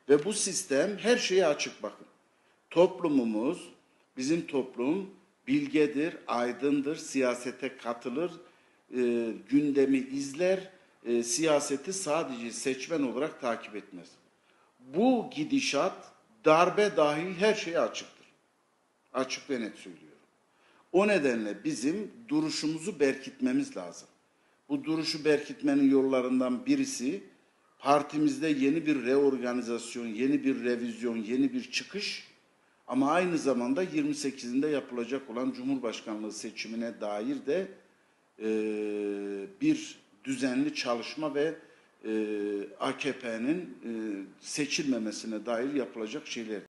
Ve bu sistem her şeye açık bakın. Toplumumuz, bizim toplum bilgedir, aydındır, siyasete katılır, gündemi izler, siyaseti sadece seçmen olarak takip etmez. Bu gidişat darbe dahil her şeye açıktır. Açık ve net söylüyorum. O nedenle bizim duruşumuzu berkitmemiz lazım. Bu duruşu berkitmenin yollarından birisi partimizde yeni bir reorganizasyon, yeni bir revizyon, yeni bir çıkış ama aynı zamanda 28'inde yapılacak olan Cumhurbaşkanlığı seçimine dair de bir düzenli çalışma ve AKP'nin seçilmemesine dair yapılacak şeyler.